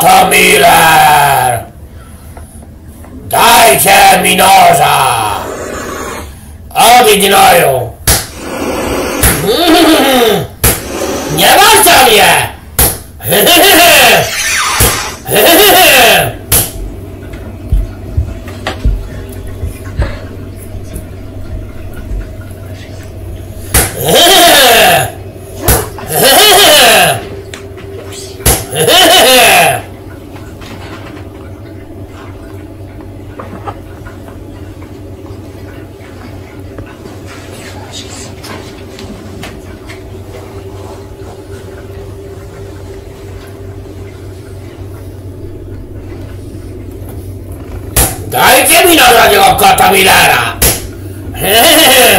Agata Miller! Dajcie mi noża! Obidnoju! Nie walcza mnie! Dajcie mi noża tego kota Millera!